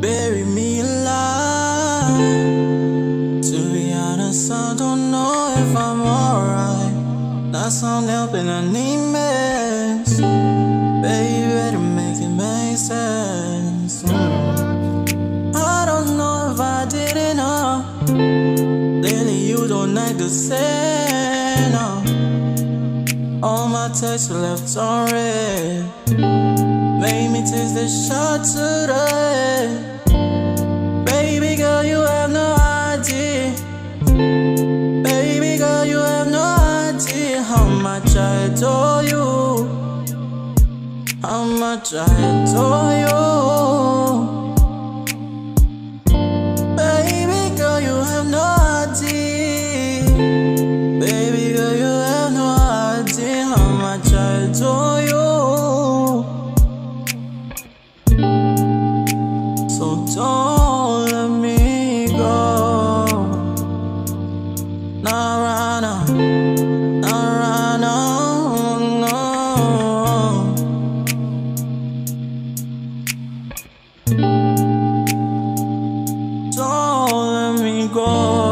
bury me alive. To be honest, I don't know if I'm alright. That's some help and I need mess. Baby, better make it make sense. I don't know if I did enough. Lately you don't act the same, no. All my texts are left on red. Made me taste the shot to the head. Baby girl, you have no idea. Baby girl, you have no idea how much I adore you. How much I adore you. Baby girl, you have no idea. Baby girl, you have no idea how much I adore you. So don't let me go. Not right now, not right now, no. Don't let me go.